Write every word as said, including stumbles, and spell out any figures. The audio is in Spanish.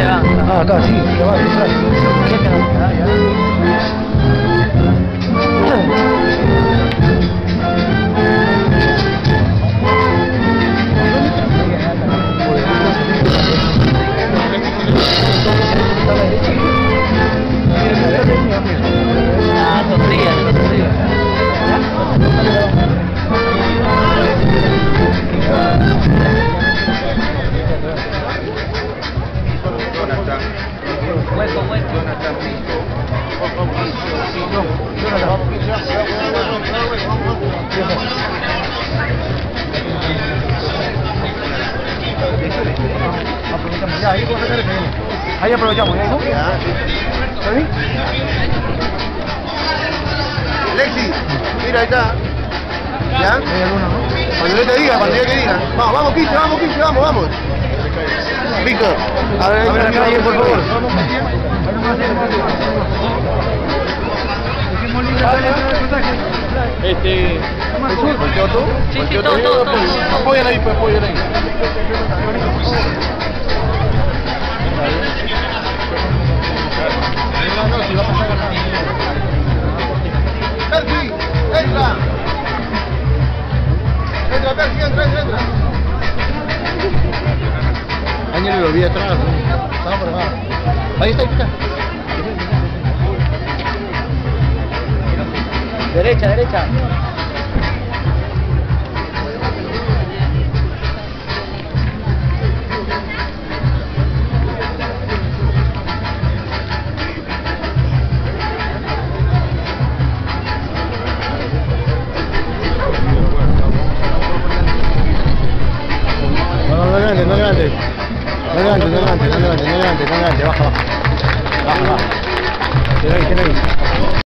se va. Ah, acá, sí, que va, detrás. ¿Qué te va? Ah, ya. Ah, sonríe, sonríe. Hueco, hueco. Aprovechamos, ya, ahí vamos a sacar el veneno. Ahí aprovechamos, ¿no? Ya. ¿Está bien? Lexi, mira, ahí está. ¿Ya? Hay alguno, ¿no? Cuando yo te diga, cuando yo te diga. Vamos, vamos, Quince, vamos, Quince, vamos, vamos. Víctor, a ver, A ver, entra ahí, ahí, por por favor. favor. Este... ¿Volteó tú? Sí, sí, ¿Volteó todo, tú? todo, todo. Apoyan ahí, pues, apoyan ahí. Percy, entra. Entra, Percy, entra, entra, entra. Ángel lo vi atrás. Estaba por acá. Ahí está, ahí está. Derecha, derecha. No, no, no levantes, no levantes. No levantes, no levantes, no levantes, no levantes, no levantes, baja, baja. Baja, baja. Queda ahí, queda ahí.